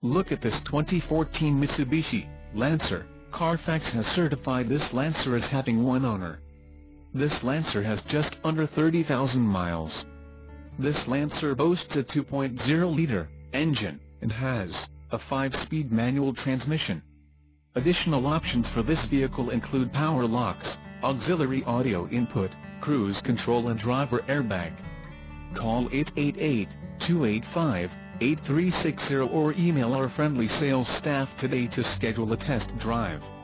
Look at this 2014 Mitsubishi Lancer. Carfax has certified this Lancer as having one owner. This Lancer has just under 30,000 miles. This Lancer boasts a 2.0-liter engine and has a 5-speed manual transmission. Additional options for this vehicle include power locks, auxiliary audio input, cruise control and driver airbag. Call 888-285-8360 or email our friendly sales staff today to schedule a test drive.